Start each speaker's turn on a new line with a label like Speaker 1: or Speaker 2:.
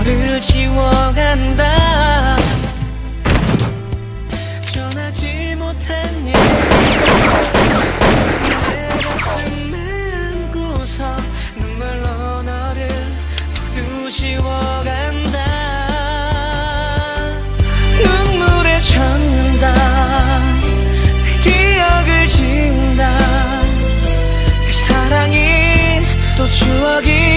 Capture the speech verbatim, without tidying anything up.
Speaker 1: 너를 지워간다. 전하지 못한 얘기 내 가슴에 안고서 눈물로 너를 모두 지워간다. 눈물에 젖는다. 내 기억을 지운다. 내 사랑이 또 추억이